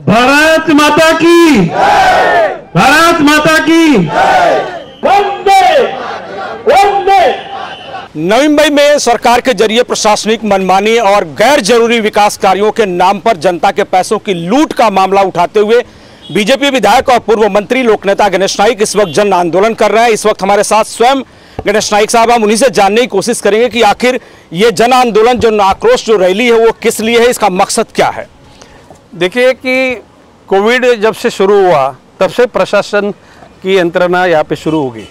भारत माता की, भारत माता की वंदे वंदे। नवी मुंबई में सरकार के जरिए प्रशासनिक मनमानी और गैर जरूरी विकास कार्यों के नाम पर जनता के पैसों की लूट का मामला उठाते हुए बीजेपी विधायक और पूर्व मंत्री लोकनेता गणेश नाइक इस वक्त जन आंदोलन कर रहे हैं। इस वक्त हमारे साथ स्वयं गणेश नाइक साहब, हम उन्हीं से जानने की कोशिश करेंगे कि आखिर ये जन आंदोलन, जो आक्रोश, जो रैली है, वो किस लिए है, इसका मकसद क्या है। देखिए कि कोविड जब से शुरू हुआ तब से प्रशासन की यंत्रणा यहाँ पे शुरू होगी।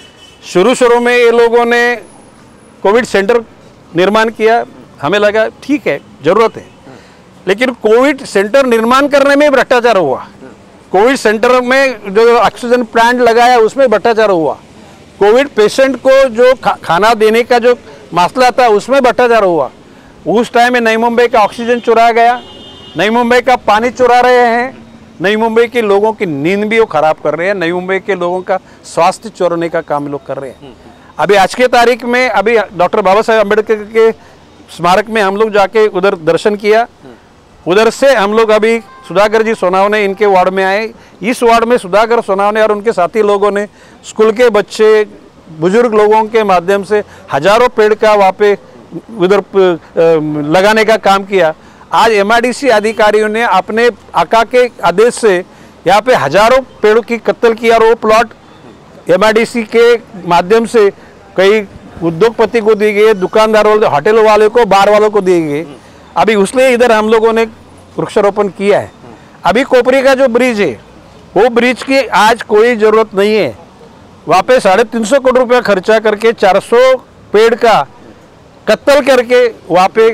शुरू में ये लोगों ने कोविड सेंटर निर्माण किया, हमें लगा ठीक है, ज़रूरत है, लेकिन कोविड सेंटर निर्माण करने में भ्रष्टाचार हुआ। कोविड सेंटर में जो ऑक्सीजन प्लांट लगाया उसमें भ्रष्टाचार हुआ। कोविड पेशेंट को जो खाना देने का जो मसला था उसमें भ्रष्टाचार हुआ। उस टाइम में नई मुंबई का ऑक्सीजन चुराया गया, नई मुंबई का पानी चुरा रहे हैं, नई मुंबई के लोगों की नींद भी वो खराब कर रहे हैं, नई मुंबई के लोगों का स्वास्थ्य चोरने का काम लोग कर रहे हैं। अभी आज के तारीख में अभी डॉक्टर बाबा साहेब अम्बेडकर के स्मारक में हम लोग जाके उधर दर्शन किया। उधर से हम लोग अभी सुधाकर जी सोनावने इनके वार्ड में आए। इस वार्ड में सुधाकर सोनावने और उनके साथी लोगों ने स्कूल के बच्चे, बुजुर्ग लोगों के माध्यम से हजारों पेड़ का वहाँ पे उधर लगाने का काम किया। आज एमआईडीसी अधिकारियों ने अपने आका के आदेश से यहाँ पे हजारों पेड़ों की कत्ल किया और वो प्लॉट एमआईडीसी के माध्यम से कई उद्योगपति को दिए गए, दुकानदार वाले, होटल वाले को, बार वालों को दिए गए। अभी उसलिए इधर हम लोगों ने वृक्षारोपण किया है। अभी कोपरी का जो ब्रिज है, वो ब्रिज की आज कोई ज़रूरत नहीं है। वहाँ पे 350 करोड़ रुपया खर्चा करके 400 पेड़ का कत्ल करके वहाँ पे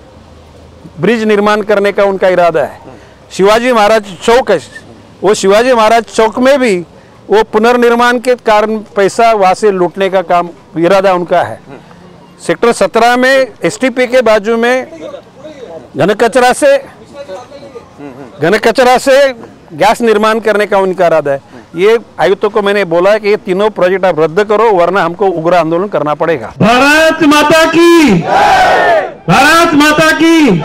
ब्रिज निर्माण करने का उनका इरादा है। शिवाजी महाराज चौक है, वो शिवाजी महाराज चौक में भी वो पुनर्निर्माण के कारण पैसा वहाँ से लूटने का काम, इरादा उनका है। सेक्टर 17 में एसटीपी के बाजू में घन कचरा से गैस निर्माण करने का उनका इरादा है। ये आयुक्तों को मैंने बोला है कि ये तीनों प्रोजेक्ट आप रद्द करो, वरना हमको उग्र आंदोलन करना पड़ेगा। भारत माता की, भारत माता की।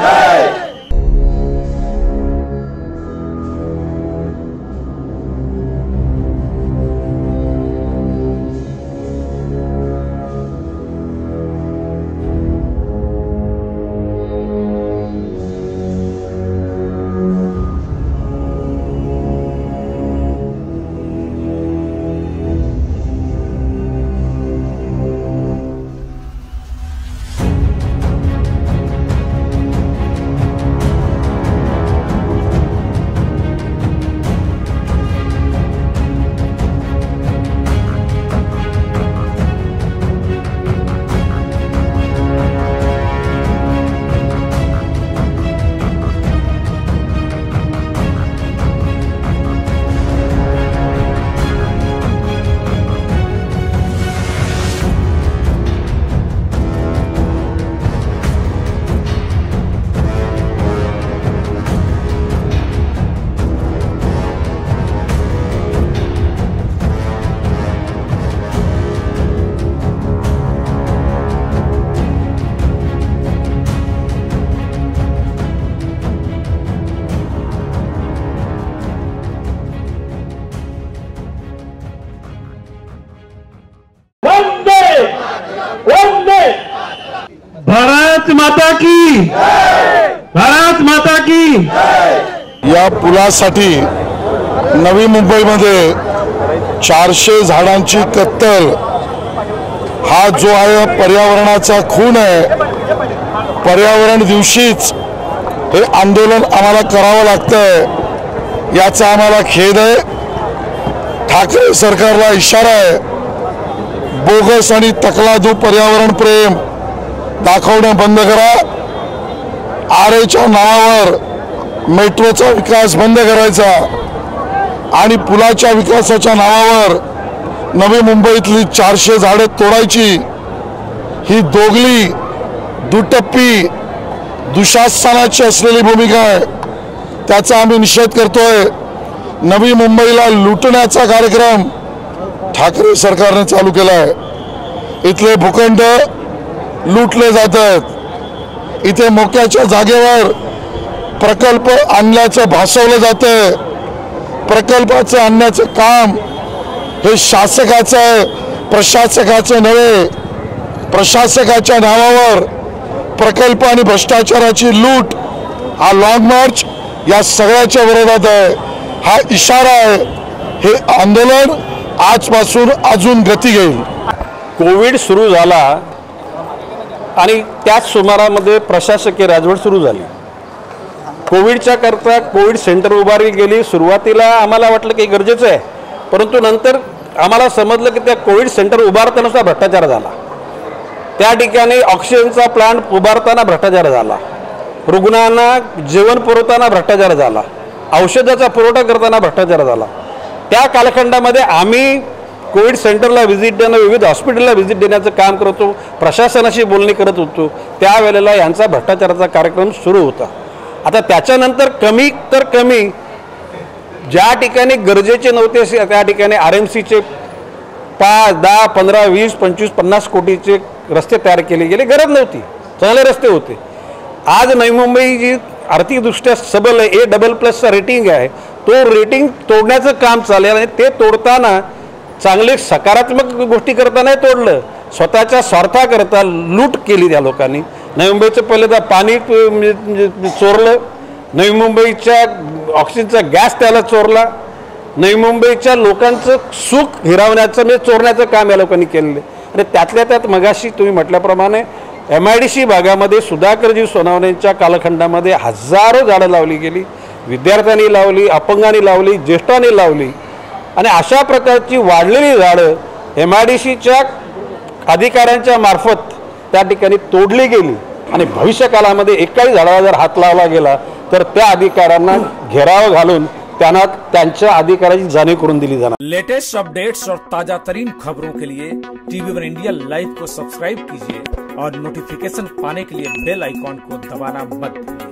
भारत माता की, भारत माता की। या पुलासाठी नवी मुंबईमध्ये 400 झाडांची कत्तल हा जो आहे पर्यावरणाचा खून आहे। पर्यावरण दिवशीच हे आंदोलन आम्हाला करावं लागतंय, याचा आम्हाला खेद आहे। ठाकरे सरकारला इशारा आहे, बोगस आणि तकलादू पर्यावरण प्रेम दाखवणं बंद करा। आरेच्या नावावर मेट्रोचा विकास बंद करायचा आणि पुलाच्या विकासाच्या नावावर नवी मुंबईतली 400 झाडे तोडायची, ही दोगली, दुटप्पी, दुशासनाची असलेली भूमिका आहे। त्याचा आम्ही निषेध करतोय। नवी मुंबईला लुटण्याचा कार्यक्रम ठाकरे सरकारने चालू केला आहे। इथले भूखंड लुटले जात आहेत। इथे मोक्याच्या जागेवर प्रकल्प आणल्याचं भासवलं जातंय. प्रकल्पाचं आणण्याचं काम हे शासकाचं आहे, प्रशासकाचं नव्हे. प्रशासकाच्या नावावर प्रकल्प आणि भ्रष्टाचाराची लूट हा लॉंग मार्च या सगळ्याच्या विरोधात आहे. हा इशारा आहे. हे आंदोलन आजपासून अजून गती घेईल. कोविड सुरू झाला आणि त्याच सुमारामध्ये प्रशासकीय राजवट सुरू झाली. कोविडच्या करता कोविड सेंटर उभारली गेली. सुरुवातीला आम्हाला वाटलं की गरजेचं आहे, परंतु नंतर आम्हाला समजलं की त्या कोविड सेंटर उभारताना सुद्धा भ्रष्टाचार झाला. त्या ठिकाणी ऑक्सिजनचा प्लांट उभारताना भ्रष्टाचार झाला, रुग्णांना जेवण पुरवताना भ्रष्टाचार झाला, औषधाचा पुरवठा करताना भ्रष्टाचार झाला. त्या कालखंडामध्ये आम्ही कोविड सेंटरला व्हिजिट देणं, विविध हॉस्पिटलला व्हिजिट देण्याचं काम करतो, प्रशासनाशी बोलणी करत होतो. त्यावेळेला यांचा भ्रष्टाचाराचा कार्यक्रम सुरू होता. आता त्याच्यानंतर कमी तर कमी ज्या ठिकाणी गरजेचे नव्हते त्या ठिकाणी RMCचे 5, 10, 15, 20, 25, 50 कोटीचे रस्ते तयार केले गेले. गरज नव्हती, चांगले रस्ते होते. आज नवी मुंबई जी आर्थिकदृष्ट्या सबल आहे, A++चा रेटिंग आहे, तो रेटिंग तोडण्याचं काम चालेल. आणि ते तोडताना चांगले सकारात्मक गोष्टी करताना तोडलं. स्वतःच्या स्वार्थाकरता लूट केली त्या लोकांनी. नवी मुंबईचं पहिलं तर पाणी चोरलं, नवी मुंबईच्या ऑक्सिजनचा गॅस त्याला चोरला, नवी मुंबईच्या लोकांचं सुख हिरावण्याचं म्हणजे चोरण्याचं काम या लोकांनी केलेलं. आणि त्यातल्या त्यात मगाशी तुम्ही म्हटल्याप्रमाणे MIDC भागामध्ये सुधाकरजी सोनवणेंच्या कालखंडामध्ये हजारो झाडं लावली गेली. विद्यार्थ्यांनी लावली, अपंगांनी लावली, ज्येष्ठांनी लावली. आणि अशा प्रकारची वाढलेली झाडं MIDCच्या अधिकाऱ्यांच्या मार्फत त्या ठिकाणी तोडली गेली. आणि भविष्यकालामध्ये एकाही झाडाला जर हात लावला गेला तर त्या अधिकाऱ्यांना घेराव घालून त्यांना त्यांच्या अधिकाराची जाणीव करून दिली जाणार. लेटेस्ट अपडेट्स और ताजा तरीन खबरों के लिए TV1 इंडिया लाइव को सब्सक्राइब कीजिए और नोटिफिकेशन पाने के लिए बेल आइकॉन को दबाना मत भूलिए.